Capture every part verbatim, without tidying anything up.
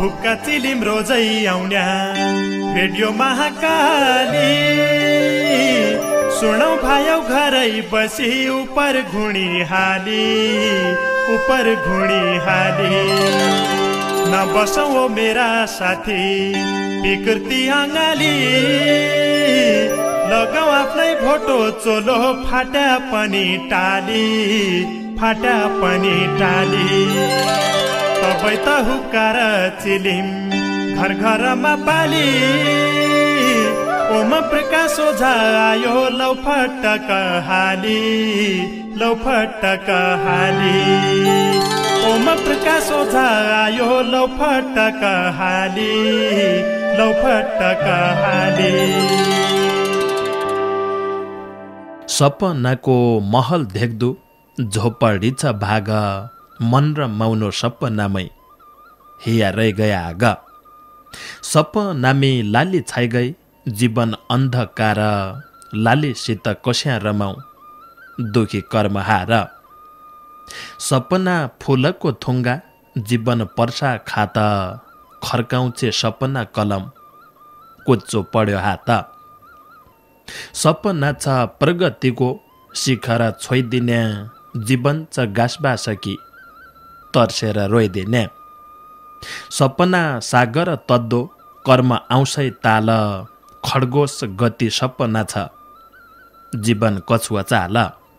हुक्का चिलिम रोजै आउन्या रेडियो महाकाली सुनौ भायौ घरै बसी उपर घुणी हाली उपर घुणी हाली नबसौ ओ मेरा साथी विकृति अङ्गाली लगाऊ आफ्नै भोटो चोलो फाटा पनि टाली फाटा पनि टाली तपाईँ त हुक्का र चिलिम घर घरमा पाली ओम प्रकाश ओझा आयो लौ फटक हाली लौ फटक हाली ओम प्रकाश ओझा आयो लौ फटक हाली लौ फटक हाली सपनाको महल देख्दु झोपडी छ भाग मन र मौनो सपनामै हिया रहि गया आग सपनामी लाली छाइ गई जीवन अन्धकार लालीसित कस्या रमाऊ दुखी कर्महार सपना फुलको थुङ्गा जीवन पर्सा खात खर्काउँछे सपना कलम कुच्चो पढ्यो हात सपना छ प्रगतिको शिखर छोइदिने जीवन छ गाँसबा सकी तर्सेर रोइदिने सपना सागर तद्दो कर्म आउँछै ताल खड्गोस गति सपना छ जीवन कछुवा चाल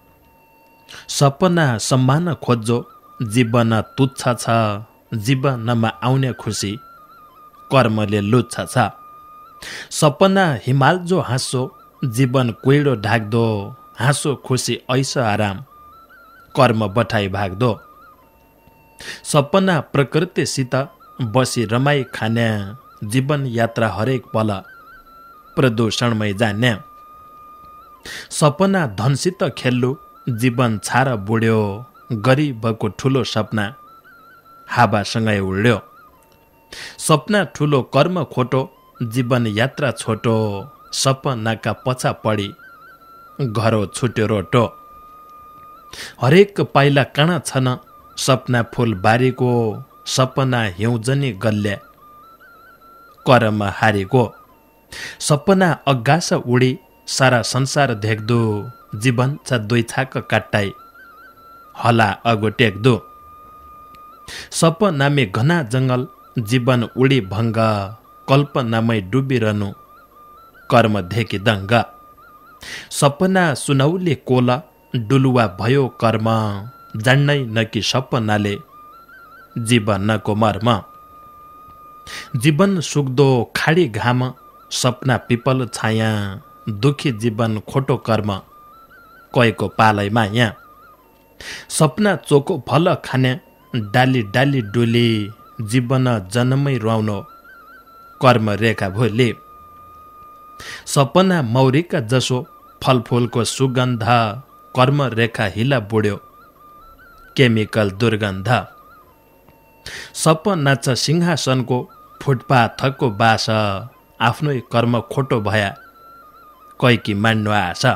सपना सम्मान खोज्जो जीवन तुच्छ छ जीवनमा आउने खुसी कर्मले लुच्छ छ सपना हिमाल जो हाँसो जीवन कुइडो ढाक्दो हाँसो खुसी ऐस आराम कर्म बठाई भाग्दो सपना प्रकृतिसित बसी रमाई खाने जीवन यात्रा हरेक पल प्रदूषणमै जाने सपना धनसित खेल्नु जीवन छार बुढ्यो गरिबको ठुलो सपना हावासँगै उड्यो सपना ठुलो कर्म खोटो जीवन यात्रा छोटो सपनाका पछा पडी घरो छुट्यो रोटो हरेक पाइला काँडा छन् सपना फुल बारीको सपना हिउँजनी गल्ल्या कर्म हारेको सपना अगास उडी सारा संसार देख्दो जीवन छ दुई छाक काट्टाई हला अगो टेक्दो सपनामै घना जङ्गल जीवन उडी भङ्ग कल्पनामै डुबिरहनु कर्म धेकी दङ्ग सपना सुनौले कोला डुलुवा भयो कर्म जान्नै नकि सपनाले जीवनको मर्म जीवन सुक्दो खाडी घाम सपना पिपल छाया दुखी जीवन खोटो कर्म कयको पालै माया सपना चोको फल खाने डाली डाली डुली जीवन जन्मै रुवाउनो कर्म रेखा भोलि सपना मौरीका जसो फलफुलको सुगन्ध कर्म रेखा हिला बुढ्यो केमिकल दुर्गन्ध सपना छ सिंहासनको फुटपाथको बास आफ्नै कर्म खोटो भया कैकी मान्नु आशा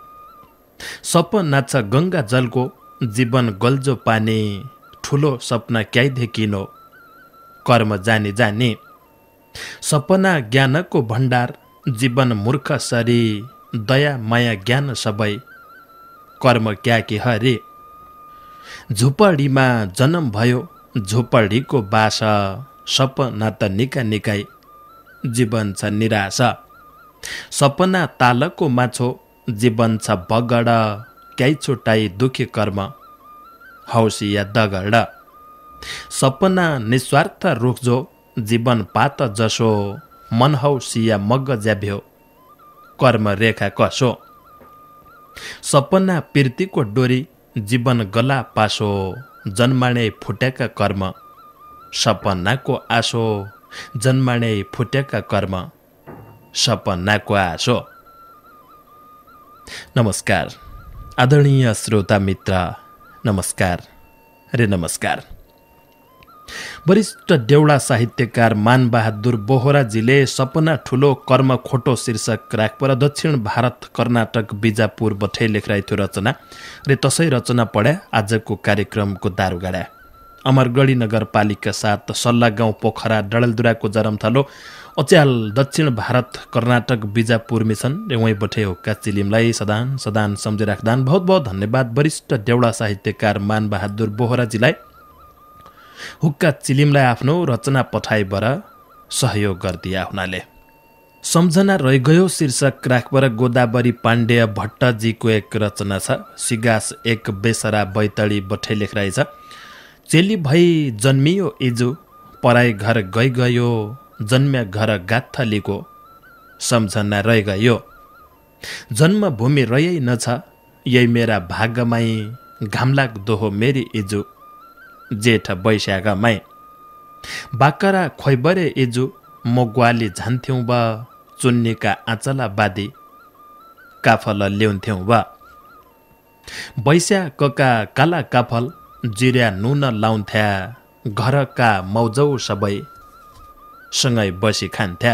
सपना छ गङ्गा जलको जीवन गल्जो पानी ठुलो सपना क्याइदेखिनो कर्म जानी जानी सपना ज्ञानको भण्डार जीवन मूर्ख सरी दया माया ज्ञान सबै कर्म क्याकी हरि झुपडीमा जन्म भयो झुपडीको बास सपना त निका निकाई जीवन छ निराशा सपना तालको माछो जीवन छ बगड क्याइ छुटाई दुखी कर्म हौसिया दगड सपना निस्वार्थ रुखजो जीवन पात जसो मन हौसिया मग ज्याभ्यो कर्म रेखा कसो सपना पिर्तीको डोरी जीवन गला पासो जन्माणे फुटेका कर्म सपनाको आशो जन्माणे फुटेका कर्म सपनाको आशो। नमस्कार आदरणीय श्रोता मित्र, नमस्कार रे नमस्कार। वरिष्ठ देउडा साहित्यकार मानबहादुर बोहराजीले सपना ठुलो कर्म खोटो शीर्षक राखपर दक्षिण भारत कर्नाटक बिजापुर बठै लेखराई थियो रचना रे तसै रचना पढ्या आजको कार्यक्रमको दारुगाडा। अमरगढी नगरपालिका साथ सल्ला गाउँ पोखरा डडेलधुराको जरमथलो अच्याल दक्षिण भारत कर्नाटक बिजापुर मिसन रे वहीँ बठे हुक्का चिलिमलाई सदान सदान सम्झे राख्दान बहुत बहुत धन्यवाद। वरिष्ठ देउडा साहित्यकार मानबहादुर बोहराजीलाई हुक्का चिलिमलाई आफ्नो रचना पठाइबर सहयोग गरिदिया हुनाले सम्झना रहिगयो शीर्षक राखबर गोदावरी पाण्डेय भट्टजीको एक रचना छ। सिगास एक बेसरा बैतडी बठे लेखराइ छ। चेली भई जन्मियो इजु पराई घर गइ गयो जन्म्या घर गाथलीको सम्झना रहिगयो। जन्मभूमि रह्यै नछ यही मेरा भागमाई घामलाग्दो हो मेरी इजु जेठ वैशाखमाई। बाकरा खोइबरे इजु म ग्वाली झान्थ्यौँ बा चुन्नीका आँचला बादी काफल ल्याउँथ्यौँ बा। वैशाखका काला काफल जिर्या नुन लाउँथ्या घरका मौजौ सबै सँगै बसी खान्थ्या।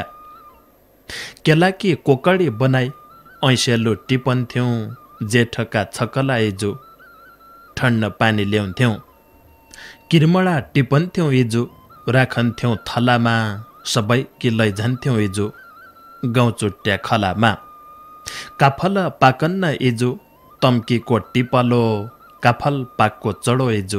केलाकी कोकडी बनाई ऐसेलु टिपन्थ्यौँ जेठका छकला इजु ठण्ड पानी ल्याउँथ्यौँ। किर्मणा टिपन्थ्यौँ इजु राखन्थ्यौँ थलामा सबै कि लैजान्थ्यौँ इजु गाउँ चुट्या खलामा। काफल पाकन्न इजु तम्कीको टिपलो काफल पाकको चढो इजु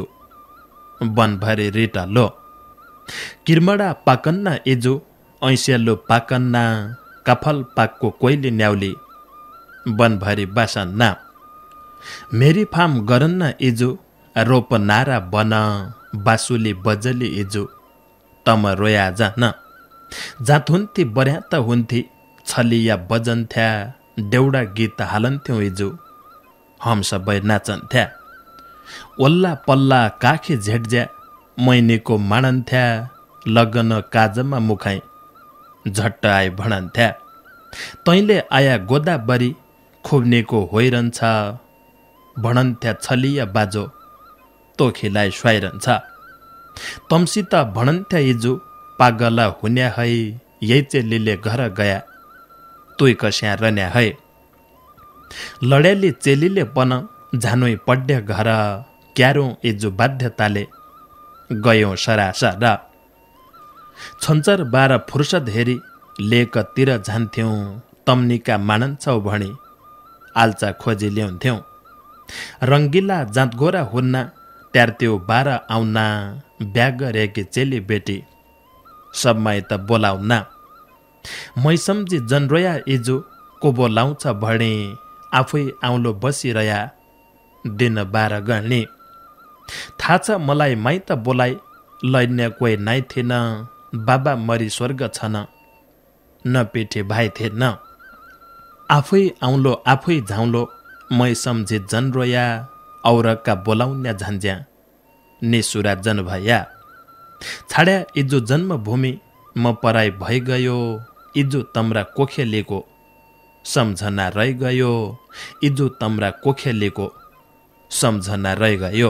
वनभरि रिटलो। किर्मडा पाकन्न इजु ऐसेलु पाकन्ना काफल पाकको कोइली न्याउली वनभरि बासन्ना। मेरी फार्म गरन्न इजु रोप नारा बन बासुली बजली इजु तम रोया जान। जात हुन्थी बर्यात हुन्थी छलिया बजन्थ्या देउडा गीत हालन्थ्यौँ इजु हम सबै नाचन्थ्या। ओल्ला पल्ला काखी झेट्ज्या मैनीको माणन्थ्या लगन काजमा मुखाइ झट्ट आइ भणन्थ्या। तैँले आया गोदावरी खुब्नेको होइरहन्छ भणन्थ्या छलिया बाजो तोखीलाई स्वाइरहन्छ। तम्सित भणन्थ्या इजु पागला हुन्या है यही चेलीले घर गया तुई कस्या रन्या है। लड्याली चेलीले पन झानोइ पड्या घर क्यारौँ इजु बाध्यताले गयौँ सरासर। छन्चर बाह्र फुर्सद हेरी लेकतिर जान्थ्यौँ तम्निका मानन्छौ भणी आल्चा खोजी ल्याउँथ्यौँ। रङ्गिला जाँतगोरा हुन्ना ट्यार्त्यो बाह्र आउना ब्याग रेकी चेली बेटी सबमाई त बोलाउना। मै सम्झी जनरोया इजु को बोलाउँछ भणी आफै आउलो बसिरया दिन बाह्र गणी। थाहा छ मलाई माइ त बोलाइ लैन्या कोही नाइ थिएन बाबा मरि स्वर्ग छन न पिठी भाइ थिएन। आफै आउलो आफै झाउलो मै सम्झी जनरोया औरका बोलाउन्या झन्ज्या निसुरा जन भया। छाड्या इजु जन्मभूमि म पराई भइगयो इजु तम्रा कोखेलीको सम्झना रहिगयो इजु तम्रा कोखेलीको सम्झना रहिगयो।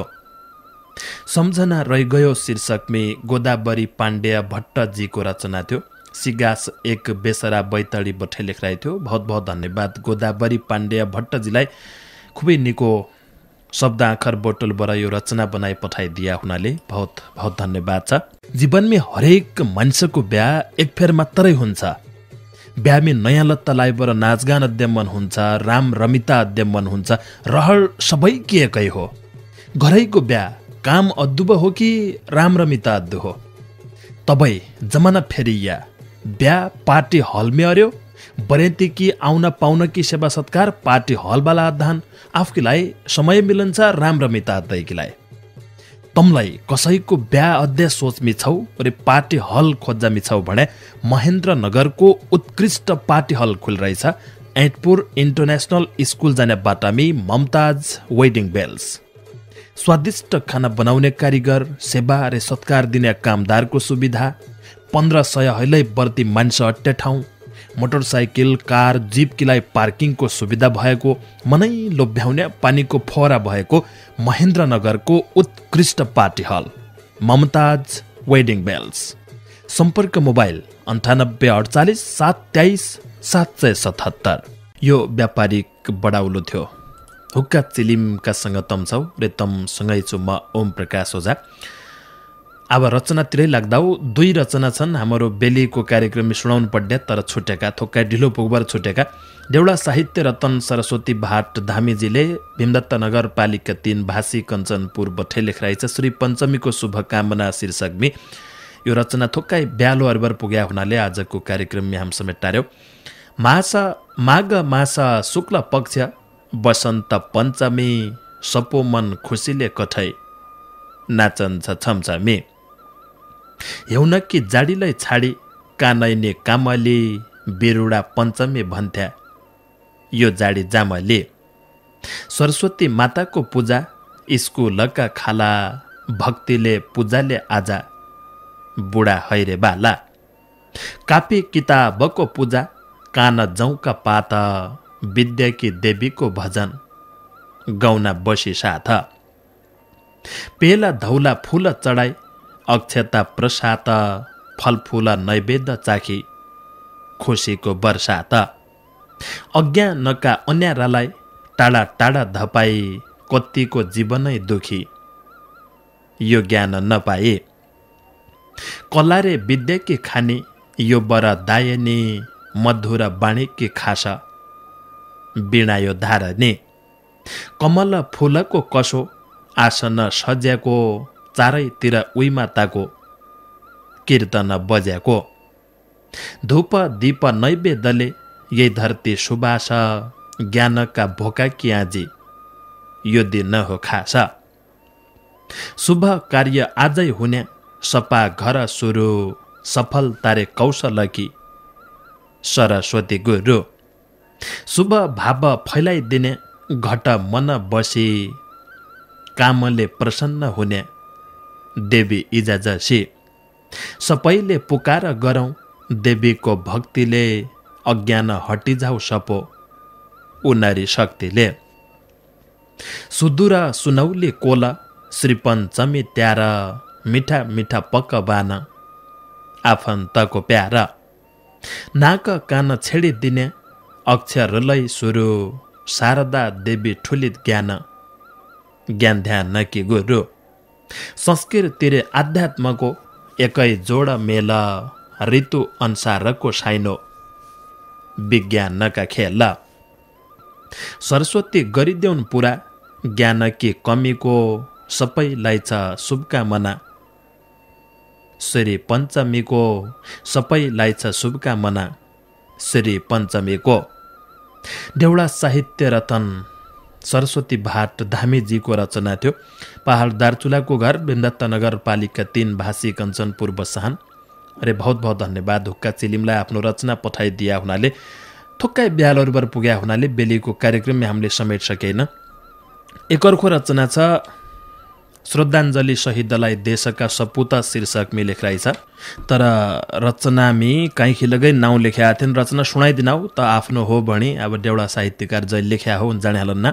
सम्झना रहिगयो शीर्षकमे गोदावरी पाण्डेय भट्टजीको रचना थियो। सिगास एक बेसरा बैतडी बठे लेखराइ थियो। बहुत बहुत धन्यवाद गोदावरी पाण्डेय भट्टजीलाई खुबै निको शब्द आखर बोटलबाट यो रचना बनाइ पठाइदिया हुनाले बहुत बहुत धन्यवाद छ। जीवनमे हरेक मान्छेको बिहा एक फेर मात्रै हुन्छ। बिहामे नयाँ लत्ता लाइबर नाचगान अध्ययन मन हुन्छ राम रमिता अध्ययन मन हुन्छ रहर सबै के एकै हो। घरैको बिहा काम अद्दुब हो कि राम रमिता अद्दु हो। तबै जमाना फेरिया बिहा पार्टी हलमे अर्यो बरेती कि आउन पाउन कि सेवा सत्कार पार्टी हलवाला अध्ययन आफूलाई समय मिलन्छ राम रमिता अद्दैकीलाई। तमलाई कसैको बिहा अध्यय सोचमी छौ रे पार्टी हल खोज्जामी छौ भने महेन्द्रनगरको उत्कृष्ट पार्टी हल खुलिरहेछ ऐटपुर इन्टरनेसनल स्कुल जाने बाटामी ममताज वेडिङ बेल्स। स्वादिष्ट खाना बनाउने कारिगर सेवा रे सत्कार दिने कामदारको सुविधा पन्ध्र सय हैलै बढ्ती मान्छे अट्टे ठाउँ मोटरसाइकल कार जीप किलाई पार्किङको सुविधा भएको मनै लोभ्याउने पानीको फोहरा भएको महेन्द्रनगरको उत्कृष्ट party hall Mumtaz wedding bells. सम्पर्क मोबाइल अन्ठानब्बे अडचालिस सात तेइस सात सय सतहत्तर। यो व्यापारिक बडाउलो थियो। हुक्का चिलिमका सँग तम छौ रे तम सँगै छु म ओम प्रकाश ओझा। अब रचनातिरै लाग्दा दुई रचना छन् हाम्रो बेलीको कार्यक्रममा सुनाउनु पड्या तर छुटेका थोक्का ढिलो पुगबर छुटेका। देउडा साहित्य रतन सरस्वती भाट धामीजीले भीमदत्त नगरपालिका तीन भाषी कञ्चनपुर बठे लेखराइछ श्री पञ्चमीको शुभकामना शीर्षकमी। यो रचना थोक्कै ब्यालो अरबर पुग्या हुनाले आजको कार्यक्रममा हाम समेटार्यो। मासा माघ मासा शुक्ल पक्ष बसन्त पञ्चमी सपो मन खुसीले कठै नाचन्छ छमछमी। हेउनकी जाडीलाई छाडी कानैने कामली बिरुडा पञ्चमी भन्थ्या यो जाडी जामली। सरस्वती माताको पूजा स्कुलका खाला भक्तिले पूजाले आजा बुढा हैरे बाला। कापी किताबको पूजा कान जौका पात विद्याकी देवीको भजन गौना बसी साथ। पेला धौला फूल चढाई अक्षता प्रसाद फलफूल नैवेद्य चाखी खुसीको वर्षात। अज्ञानका अन्यारालाई टाढा टाढा धपाई कत्तिको जीवनै दुखी यो ज्ञान नपाए। कलारे विद्याकी खानी यो बर दायनी मधुर बाणीकी खासा बिणायो धारने। कमल फूलको कसो आसन सज्याको चारैतिर उइमाताको कीर्तन बज्याको। धूप दीप नैवेद्यले यही धरती सुबास ज्ञानका भोका कि आजी यो दिन हो खास। शुभ कार्य आजै हुने सपा घर सुरु सफल तारे कौशलकी सरस्वती गुरु। शुभ भाव फैलाइदिने घट मन बसी कामले प्रसन्न हुने देवी इजाजसी। सबैले पुकार गरौँ देवीको भक्तिले अज्ञान हटिजाउ सपो उनारी शक्तिले। सुदूर सुनौली कोला श्री पञ्चमी त्यार मिठा मिठा पकवान आफन्तको प्यारा। नाक कान छेडिदिने अक्षरलै सुरु शारदा देवी ठुली ज्ञान ज्ञान ध्यान कि गुरु। संस्कृतिले आध्यात्मको एकै जोड मेल ऋतु अनुसारको साइनो विज्ञानका खेल। सरस्वती गरिदेऊन् पुरा ज्ञानकी कमीको सबैलाई छ शुभकामना। श्री पञ्चमीको सबैलाई छ शुभकामना श्री पञ्चमीको। देउडा साहित्य रतन सरस्वती भाट धामीजीको रचना थियो। पहाड दार्चुलाको घर भीमदत्त नगरपालिका तीन भाषी कञ्चनपुर बसाहान। अरे बहुत बहुत धन्यवाद हुक्का चिलिमलाई आफ्नो रचना पठाइदिया हुनाले थोक्कै ब्यालहरूबाट पुग्या हुनाले बेलीको कार्यक्रममा हामीले समेट सकेन। एक अर्को रचना छ श्रद्धाञ्जली शहीदलाई देशका सपुता शीर्षकमी लेखराइ छ। तर रचनामी काहीँ खिलगै नाउँ लेख्या थिएन। रचना सुनाइदिनाऊ त आफ्नो हो भनी अब देउडा साहित्यकार जहिले लेख्या हो जाने हालन्ना।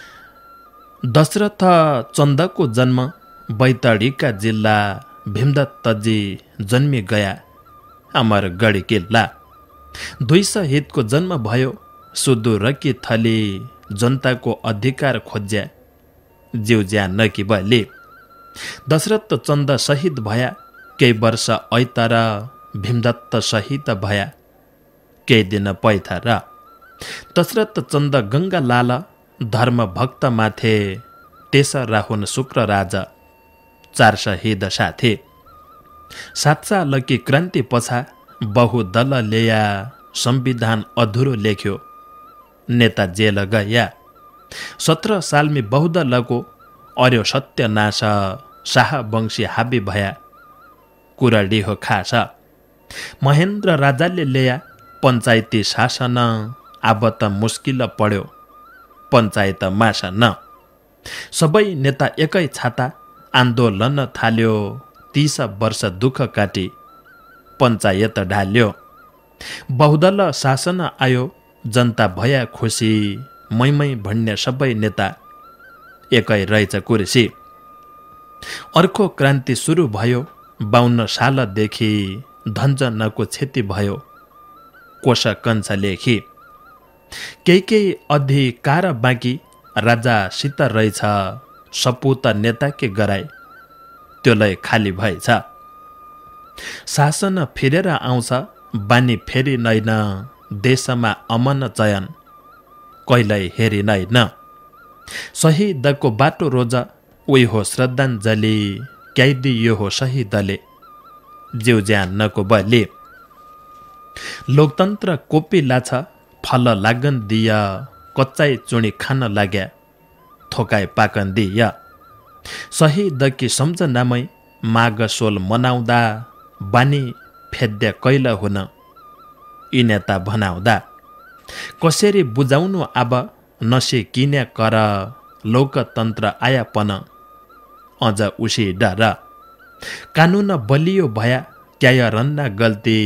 दशरथ चन्दको जन्म बैतडीका जिल्ला भीमदत्तजी जन्मी गया अमरगढी किल्ला। दुई शहीदको जन्म भयो सुदूरकी थली जनताको अधिकार खोज्या जिउ ज्यान कि बलि। दशरथ चन्द शहीद भया केही वर्ष ऐतर भीमदत्त शहीद भया केही दिन पैथर। दशरथ चन्द गङ्गा लाल धर्म भक्त माथे तेसरा हुन् शुक्र राजा चार शहीद साथे। सात सालकी क्रान्ति पछा बहुदल ल्याया संविधान अधुरो लेख्यो नेता जेल गया। सत्र सालमी बहुदलको अर्यो सत्यनाश शाहवंशी हाबी भया कुराडी हो खास। महेन्द्र राजाले ल्याया पञ्चायती शासन अब त मुस्किल पढ्यो पञ्चायत मासन। सबै नेता एकै छाता आन्दोलन थाल्यो तीस वर्ष दुःख काटी पञ्चायत ढाल्यो। बहुदल शासन आयो जनता भया खुसी मैमै भन्ने सबै नेता एकै रहेछ कुर्सी। अर्को क्रान्ति सुरु भयो बाउन्न सालदेखि धन्जनको क्षति भयो कोष कन्छ लेखी। केही केही अधिकार बाँकी राजासित रहेछ सपुत नेता के गराए त्योलाई खाली भएछ। शासन फिरेर आउँछ बानी फेरि नैन, देशमा अमन चयन कहिल्यै हेरि नैन। शहीदको बाटो रोज उही हो श्रद्धाञ्जली, क्याइदी यो हो शहीदले जिउ ज्यानको बलि। लोकतन्त्र कोपी लाछ फल लागन दिय, कच्चाई चुनी खान लाग्या थोकाई पाकन दिय। शहीदकी सम्झनामै माघ सोल मनाउँदा, बानी फेद्या कैल हुन यी नेता भनाउँदा। कसरी बुझाउनु अब नसे किन्या कर, लोकतन्त्र आयापन अझ उसी डर। कानुन बलियो भया क्याय रन्ना गल्ती,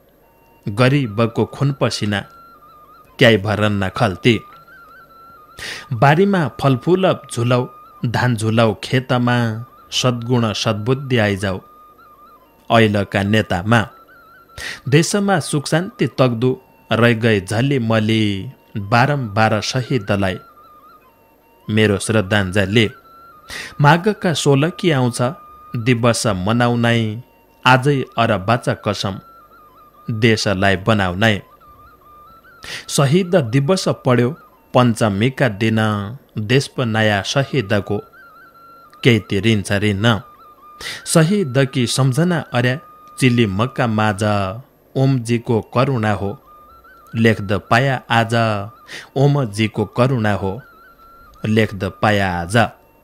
गरिबको खुन पसिना क्याइ भरन्ना खल्ती। बारीमा फलफुल झुलौ धान झुलौ खेतमा, सद्गुण सद्बुद्धि आइजाऊ अहिलका नेतामा। देशमा सुख शान्ति तग्दु रह गए झली मली, बारम्बार शहीदलाई मेरो श्रद्धाञ्जली। माघका सोह्र कि आउँछ दिवस मनाउनै, आजै अर बाचा कसम देशलाई बनाउनै। शहीद दिवस पढ्यो पञ्चमीका दिन, देश प नयाँ शहीदको केही तिरिन्छ रिन। शहीदकी सम्झना अर्या चिली मक्का माझ, ओमजीको करुणा हो लेख्द पाया आज, ओमजीको करुणा हो लेख्द पाया आज।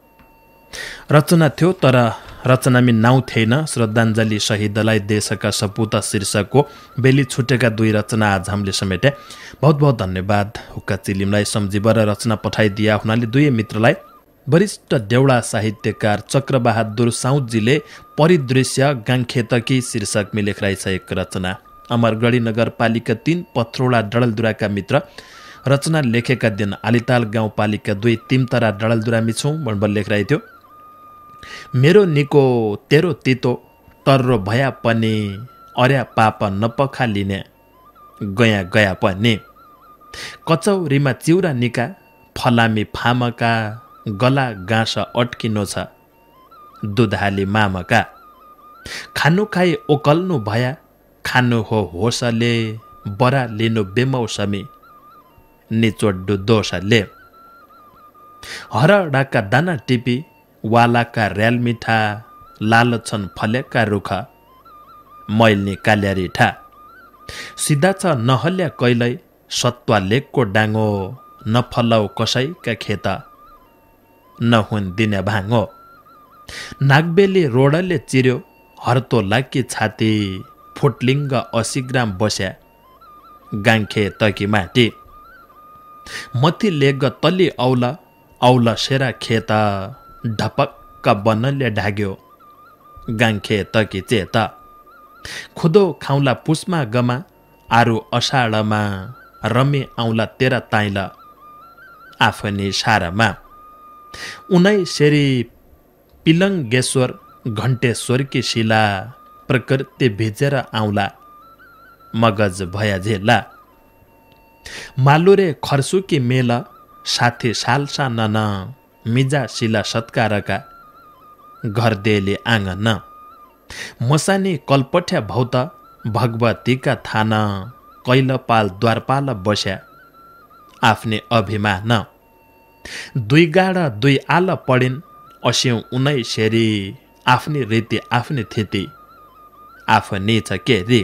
रचना थियो तर रचनामी नाउँ थिएन। श्रद्धाञ्जली शहीदलाई देशका सपूत शीर्षकको बेली छुटेका दुई रचना आज हामीले समेटे। बहुत बहुत धन्यवाद हुक्का चिलिमलाई सम्झिबर रचना पठाइदिया हुनाले दुवै मित्रलाई। वरिष्ठ देउडा साहित्यकार चक्रबहादुर साउदजीले परिदृश्य गाङखेतकी शीर्षकमा लेखिरहेछ रचना। अमरगढी नगरपालिका तीन पथरोडा डडलदुराका मित्र रचना लेखेका दिन आलिताल गाउँपालिका दुई तिमतरा डडलदुरामी छौँ भन्बल लेखिरहेको थियो। मेरो निको तेरो तितो टर्रो भया पनि, अर्या पाप नपखालिने गया गया पनि। कचौरीमा चिउरा निका फलामी फामका, गला गाँस अट्किनो छ दुधाली मामका। खानु खाई ओकल्नु भया खानु हो होसले, बरा लिनु बेमौसमी निचोड्डु दोषले। हरडाका दाना टिपी वालाका र्याल मिठा, लाल छन् फलेका रुख मैल निकाल्या रिठा। सिधा छ नहल्या कैलै सत्वा लेकको डाङ्गो, नफलाउ कसैका खेत नहुन दिने भाङ्गो। नागबेली रोडले चिर्यो हर्तो लाकी छाती, फुटलिङ्ग असी ग्राम बस्या गाङ्खे तकी माटी। मथि लेग तली औला औला सेरा खेत, ढपक्क बनले ढाग्यो गाङ्खे तकी चेत। खुदो खाउला पुसमा गमा आरु अषाढमा, रमी आउला तेरा ताइल आफनी सारमा। उनै सेरी पिलङ्गेश्वर घण्टेश्वरकी शिला, प्रकृति भिजेर आउला मगज भया झेला। मालुरे खर्सुकी मेल साथी सालसा नन, मिजा शिला सत्कारका घर देले आँगन। मसानी कल्पठ्या भौत भगवतीका थान, कैलपाल द्वारपाल बस्या आफ्ने अभिमान। दुई गाडा दुई आल पढिन् अस्यौं उनै सेरी, आफ्नी रीति आफ्नी थिति आफ्नी छ केरी।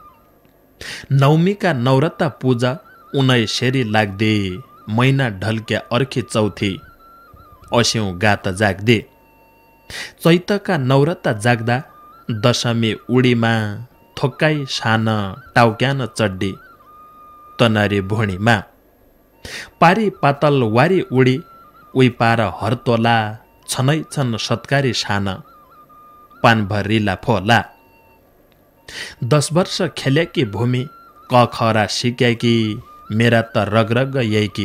नौमीका नौरता पूजा उनै सेरी लाग्दी, मैना ढल्क्या अर्खी चौथी अस्यौं गात जाग्दी। चैतका नौरता जाग्दा दशमी उडीमा, थोक्काई सान टाउक्यान चड्डी तनरी भुँडीमा। पारी पातल वारी उडी उही पार हरतोला, छनै छन् सत्कारी सान पानभरिला फोला। दस वर्ष खेल्याकी भूमि क खरा सिक्याकी, मेरा त रगरग यैकी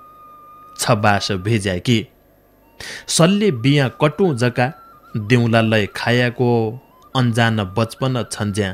छबास भिज्याकी। सल्ली बिया कटु जका दिउँलालाई खायाको, अन्जान बचपन छन्ज्या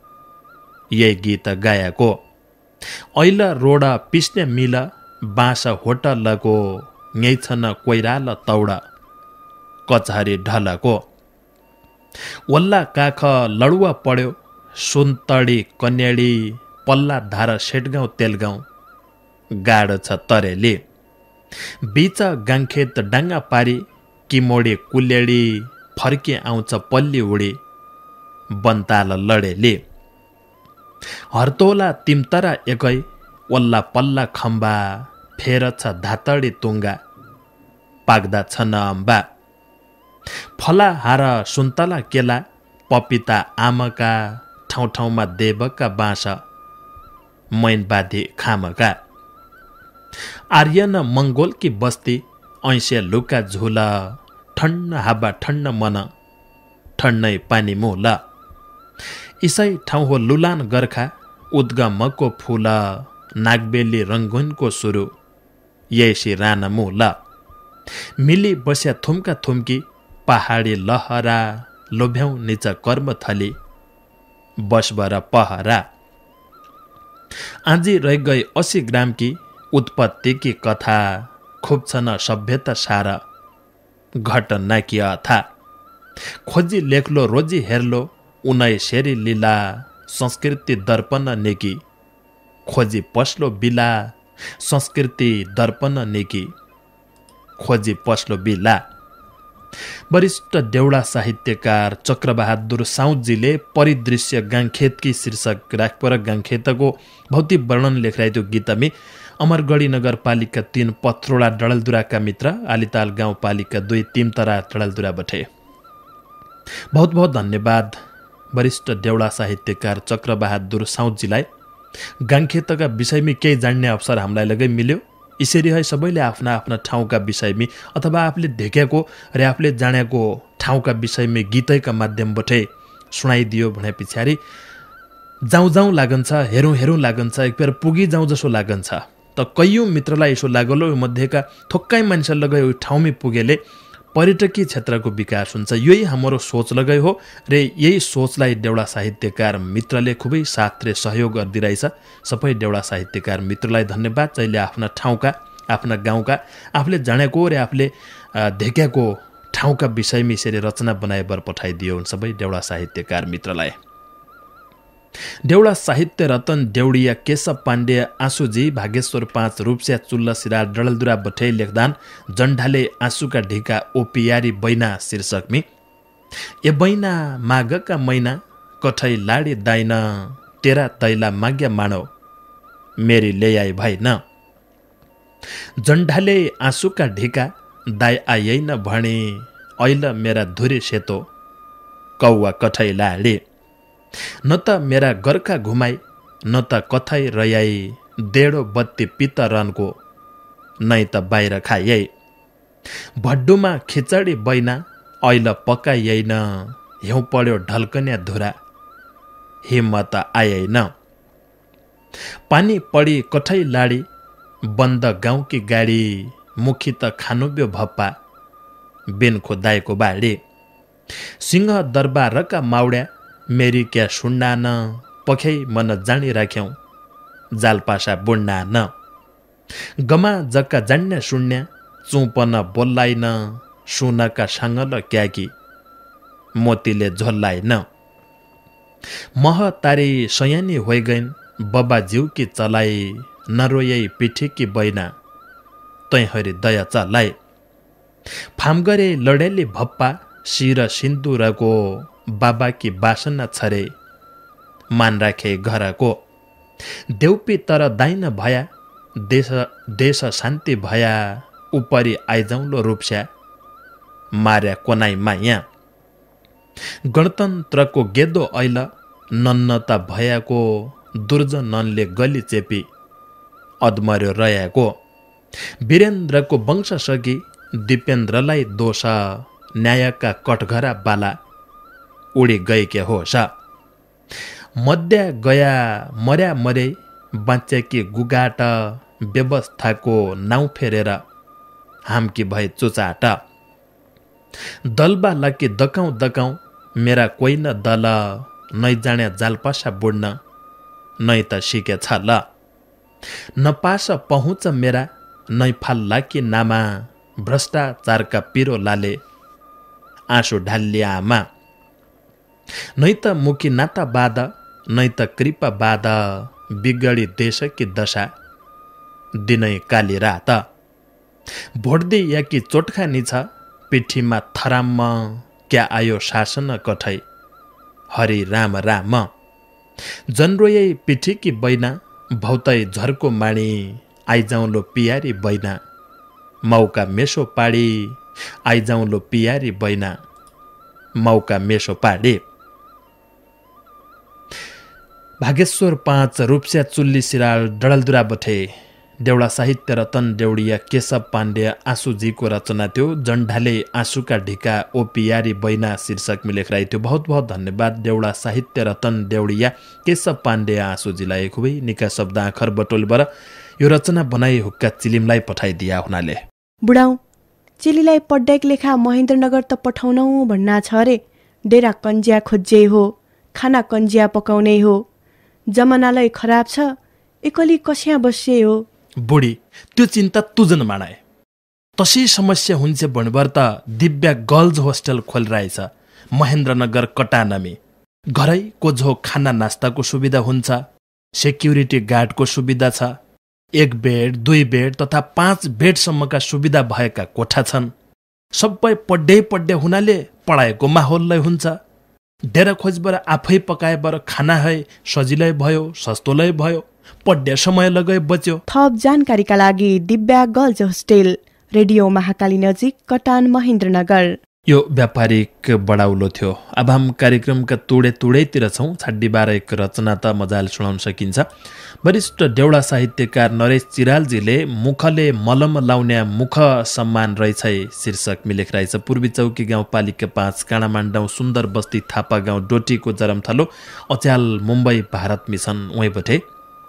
यही गीत गायाको। ऐल रोड पिस्ने मिल बाँस होटलको, यही छन् कोइराल तौड कचहरी ढलको। वल्ला काख लडुवा पढ्यो सुन्तडी कन्याडी पल्ला धार सेटगाउँ तेलगाउँ गाडो छ तरेली बीच गाङखेत डाङ्गा पारी किमोडी कुलेडी फर्के आउँछ पल्ली उडी बन्ताल लडेली हर्तोला तिमतरा एकै वल्ला पल्ला खम्बा फेर छ धातडी तुङ्गा पाक्दा छन् अम्बा फला हार सुन्तला केला पपिता आमका ठाउँ ठाउँमा देवका बाँस मैनबाधी खामका आर्यन मङ्गोलकी बस्ती ऐसे लुका झुल ठण्ड हावा ठण्ड मन ठण्डै पानी मुल इसै ठाउँ हो लुलान गर्खा उद्गमको फुल नागबेली रङ्गुनको सुरु येसी रान मुल मिली बस्या थुम्का थुम्की पहाडी लहरा लोभ्याउ निच कर्म थली बसबर पहरा आजी रह गई अस्सी ग्रामकी उत्पत्तिकी कथा खुब छन् सभ्यता सारा घटना कि अथा खोजी लेख्लो रोजी हेर्लो उनै शेरी लीला संस्कृति दर्पण नेकी खोजी पस्लो बिला संस्कृति दर्पण नेकी खोजी पस्लो बिला वरिष्ठ देउडा साहित्यकार चक्रबहादुर साउदजीले परिदृश्य गाङखेतकी शीर्षक राखपर गाङखेतको भौतिक वर्णन लेखिरहेको गीतमी अमरगढी नगरपालिका तीन पत्रोडा डडलदुराका मित्र आलिताल गाउँपालिका दुई तिमतरा डडलदुरा बठे बहुत बहुत धन्यवाद वरिष्ठ देउडा साहित्यकार चक्रबहादुर साउदजीलाई गाङखेतका विषयमा केही जान्ने अवसर हामीलाई लगै मिल्यो यसरी है सबैले आफ्ना आफ्ना ठाउँका विषयमा अथवा आफूले देखेको र आफूले जानेको ठाउँका विषयमा गीतैका माध्यमबाटै सुनाइदियो भने पछाडि जाउँ जाउँ लागन्छ हेरौँ हेरौँ लागन्छ एक बेर पुगी जाउँ जसो लागन्छ त कैयौँ मित्रलाई यसो लागलो मध्येका थोक्कै मान्छे लगाए ठाउँमै पुगेले पर्यटकीय क्षेत्रको विकास हुन्छ यही हाम्रो सोच लगाइ हो र यही सोचलाई देउडा साहित्यकार मित्रले खुबै साथ र सहयोग गरिदिरहेछ सबै देउडा साहित्यकार मित्रलाई धन्यवाद जहिले आफ्ना ठाउँका आफ्ना गाउँका आफूले जानेको र आफूले देखेको ठाउँका विषयमा यसरी रचना बनाएर पठाइदियो सबै देउडा साहित्यकार मित्रलाई देउडा साहित्य रतन देउडिया केशव पाण्डे आँसुजी भागेश्वर पाँच रूपस्या चुल्ल सिरार डडलदुरा बठे लेखदान जन्ढाले आँसुका ढिका ओपियारी बैना शीर्षकमी ए बैना माघका मैना कठै लाडी दाइन तेरा तैला माग्या मानव मेरी ल्याइ भएन जन्ढाले आँसुका ढिका दाइ आएन भने ऐल मेरा धुरी सेतो कौवा कठै लाडी न त मेरा गर्खा घुमाई न त कथै रयाई डेढो बत्ती पित्त रनको नै त बाहिर खाइए भड्डुमा खिचडी बैना ऐल पकाइएन हिउँ पढ्यो ढल्कन्या धुरा हिम्मत आएन पानी पडी कठै लाडी बन्द गाउँकी गाडी मुखी त खानुब्यो भप्पा बेनको दाइको बाडी सिंह दरबारका माउड्या मेरी क्या सुन्ना न पखै मन जानी राख्यौँ जालपासा बुन्ना न गमा जक्का जान्ने सुन्या चुपन बोल्लाइन सुनका साङ्गल क्याकी मोतीले झोल्लाइन मह तारी सयानी होइ गइन् बबा जिउकी चलाई नरोयै पिठीकी बैना तैहरी दया चलाई फाम गरे लडेली भप्पा शिर सिन्दुरको बाबाकी बासना छरे मान राखे घरको देउपी तर दाइन भया देश देश शान्ति भया उपरी आइजाउलो रूपस्या मार्या कोनाई माया गणतन्त्रको गेदो ऐल नन्नता भयाको दुर्जननले गली चेपी अदमर्यो रयाको वीरेन्द्रको वंश सकी दिपेन्द्रलाई दोष न्यायका कठघरा बाला उडी गएके होस मध्य गया मर्या मरे बाँचेकी गुगाट व्यवस्थाको नाउँ फेरेर हामकी भए चुचाट दलबा लकी दकाउँ दकाउँ मेरा कोही न दल नै जाने जालपासा बुड्न नै त सिके छ ल नपास पहुँच मेरा नै फाल्ला कि नामा भ्रष्टाचारका पिरो लाले आँसु ढाल्ली आमा नै त मुखी नाता बाध नै त कृपा बाध बिगडी देश कि दशा दिनै काली रात भोट्दी या कि चोटखानी छ पिठीमा थराम्म क्या आयो शासन कठै हरि राम राम जनरोयै पिठी कि बैना भौतै झर्को माणी आइजाउँलो पियारी बैना मौका मेसो पाडी आइजाउँलो पियारी बैना मौका मेसो पाडी। भागेश्वर पाँच रूपस्या चुल्ली सिराल डडलदुरा बठे देउडा साहित्य रतन देउडिया केशव पाण्डे आँसुजीको रचना थियो। जन्ढाले आँसुका ढिका ओ पियारी बैना शीर्षक में लेख थियो। बहुत बहुत धन्यवाद देउडा साहित्य रतन देउडिया केशव पाण्डे आँसुजीलाई खुबै निका शब्द आखर बटोलबाट यो रचना बनाई हुक्का चिलिमलाई पठाइदिया हुनाले बुढाउ चिलीलाई पड्याक लेखा महेन्द्रनगर त पठाउनौ भन्ना छ रे। डेरा कन्जिया खोज्जे हो खाना कन्जिया पकाउने हो जमानालाई खराब छ एकली कस्या बस्से हो। बुढी त्यो चिन्ता तुजन माणाए तसै समस्या हुन्छ भन्बर त दिव्या गर्ल्स होस्टेल खोलिरहेछ महेन्द्रनगर कटानमी। घरै कोझो खाना नास्ताको सुविधा हुन्छ, सेक्युरिटी गार्डको सुविधा छ, एक बेड दुई बेड तथा पाँच बेडसम्मका सुविधा भएका कोठा छन्। सबै पढ्दै पढ्दै हुनाले पढाएको माहौललाई हुन्छ। डेरा खोजबाट आफै पकाएबाट खाना है सजिलै भयो सस्तोलै भयो पढ्ने समय लगाए बच्यो। थप जानकारीका लागि Divya girls hostel radio Mahakali नजिक कटान महेन्द्रनगर। यो व्यापारिक बढाउलो थियो। अब हम कार्यक्रमका तुडे तुडैतिर छौँ। छाड्डी बाह्र एक रचना त मजाले सुनाउन सकिन्छ। वरिष्ठ देउडा साहित्यकार नरेश चिरालजीले मुखले मलम लाउने मुख सम्मान रहेछ शीर्षक मिलेख रहेछ। पूर्वी चौकी गाउँपालिका पाँच काँडामाण्डाउँ सुन्दर बस्ती थापा गाउँ डोटीको जरमथलो अच्याल मुम्बई भारत मिसन उहीँबटे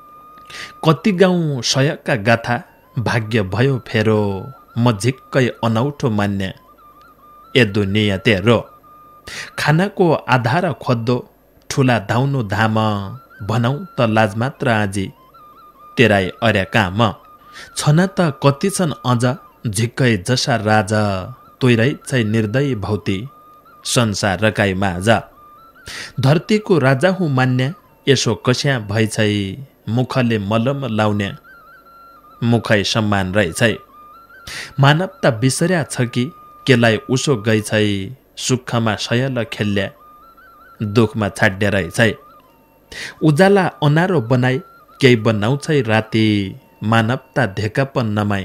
कति गाउँ सयका गाथा भाग्य भयो फेरो म झिक्कै अनौठो मान्य ए दुनिया तेरो खानाको आधार खोज्दो ठुला धाउनु धाम भनौ त लाज मात्र आजी तेराई अर्या काम छना त कति छन् अझ झिक्कै जसा राजा तोइरै छै निर्दयी भौती संसार रकाई माझ धरतीको राजा हुँ मान्य यसो कस्या भइछै मुखले मलम लाउने मुखै सम्मान रहेछ। मानवता बिसर्या छ कि केलाई उसो गइछ सुखमा सयल खेल्ल्या दुखमा छाड्या रहेछ। उजाला अनारो बनाई केही बनाउँछ राति मानवता धेकापन नमाई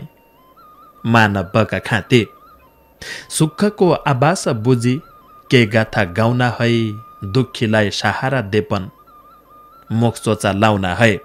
मानवका खाती सुखको आभास बुझी केही गाथा गाउना है दुखीलाई सहारा देपन मुख सोचा लाउना है।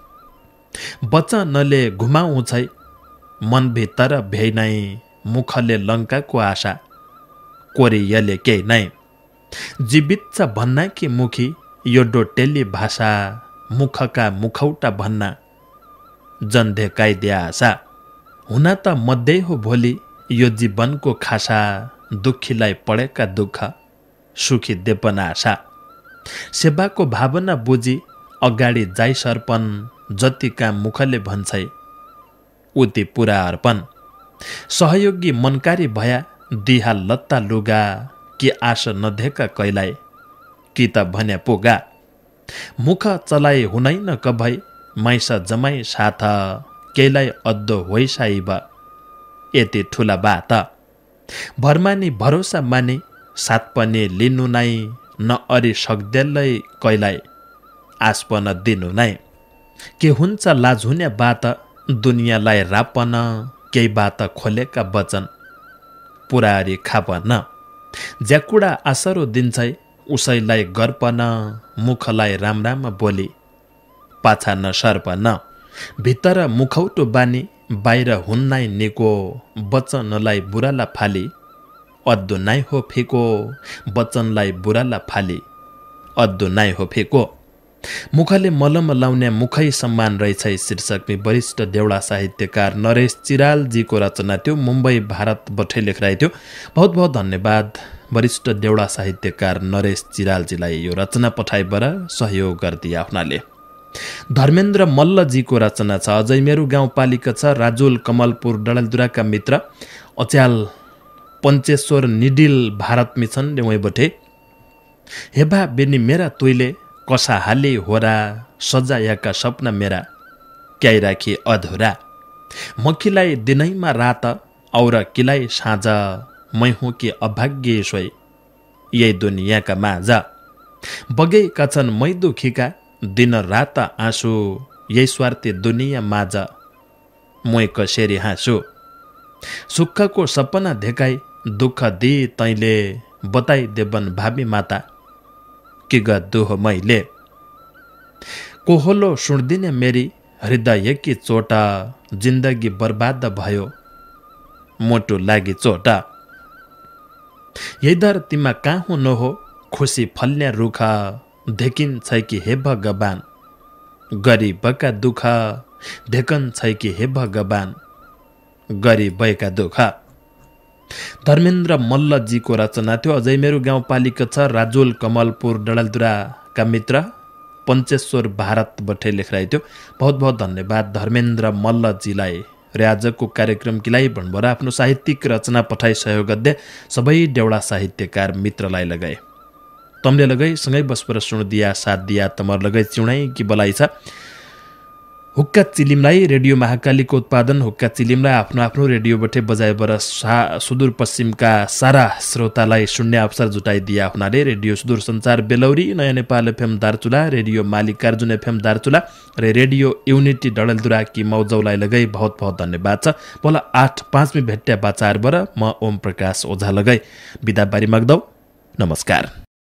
वचनले घुमाउँछ मनभित्र भ्याइ मुखले लङ्काको आशा कोरियले केही नै जीवित छ भन्ना कि मुखी यो डोटेली भाषा मुखका मुखौटा भन्ना जन्धे काइदिया आशा हुन त मध्य हो भोलि यो जीवनको खासा दुखीलाई पढेका दुःख सुखी देपन आशा सेवाको भावना बुझी अगाडि जाई सर्पन जतिका मुखले भन्छै उति पुरा अर्पण सहयोगी मनकारी भया दिहा लत्ता लुगा कि आश नदेका कैलाई कि त भन्या पुगा मुख चलाइ हुनैन कभै मैस जमाई साथ केलाई अद्दो होइसाइब यति ठुला बात भरमानी भरोसा माने साथ पनि लिनु नै न अरि सक्देलै कैलाई आस्पन दिनु नै के हुन्छ लाज हुने बात दुनियाँलाई रापन केही बात खोलेका वचन पुरारी खापन ज्याकुडा आसरो दिन्छै उसैलाई गर्पन मुखलाई राम राम बोली पाछा न सर्पन भित्र मुखौटो बानी बाहिर हुन्नाइ निको वचनलाई बुराला फाली अद्दु नाइ हो फेको वचनलाई बुराला फाली अद्दु नाइ हो फेको मुखले मलम लाउने मुखै सम्मान रहेछ शीर्षकमा वरिष्ठ देउडा साहित्यकार नरेश चिरालजीको रचना थियो। मुम्बई भारत बठे लेखिरहेको थियो। बहुत बहुत धन्यवाद वरिष्ठ देउडा साहित्यकार नरेश चिरालजीलाई यो रचना पठाइबाट सहयोग गरिदिया हुनाले। धर्मेन्द्र मल्लजीको रचना छ। अझै मेरो गाउँपालिका छ राजुल कमलपुर डडलदुराका मित्र अच्याल पञ्चेश्वर निडिल भारत मिसन उहीँबटे हेबा बेनी मेरा तुइले कसा हाले होरा सजायका सपना मेरा क्याइ राखी अधुरा मखिलाई दिनैमा रात और किलाई साँझ मै हुँ कि अभाग्य सोई यही दुनियाँका माझ बगेका छन् मै दुखीका दिन रात आँसु यही स्वार्थी दुनियाँ माझ मै कसरी हाँसु सुखको सपना देखाई दुःख दि तैँले बताई देवन भावी माता कि गद्दुह मैले कोहलो सुन्दिने मेरी हृदय कि चोटा जिन्दगी बर्बाद भयो मोटो लागि चोटा यही धरतीमा कहाँ नहो खुसी फल्ने रुखा देखिन्छ कि हे भगवान गरिबका दुःख देखन्छ कि हे भगवान गरिबका दुःख धर्मेन्द्र मल्लजीको रचना थियो। अझै मेरो गाउँपालिका छ राजोल कमलपुर डडलधुराका मित्र पञ्चेश्वर भारतबाट लेखिरहेको थियो। बहुत बहुत धन्यवाद धर्मेन्द्र मल्लजीलाई र आजको कार्यक्रम किलाई भन्बर आफ्नो साहित्यिक रचना पठाई सहयोग गर्दै सबै देउडा साहित्यकार मित्रलाई लगाए तमले लगाई सँगै बसपर सुन दिया साथ दिया तमर लगाई चिउनाइ कि बलाई छ। हुक्का चिलिमलाई रेडियो महाकालीको उत्पादन हुक्का चिलिमलाई आफ्नो आफ्नो रेडियोबाटै बजाएबाट सा सुदूरपश्चिमका सारा श्रोतालाई सुन्ने अवसर जुटाइदिया हुनाले रेडियो सुदूर Sanchar Belauri Naya Nepal FM Darchula radio Mallikarjun FM Darchula र रेडियो युनिटी डडलधुरा कि मौजौलाई लगाई बहुत बहुत धन्यवाद छ। बोला आठ पाँचमी भेट्या बाचारबाट म ओम प्रकाश ओझा लगाई बिदाबारी माग्दौ। नमस्कार।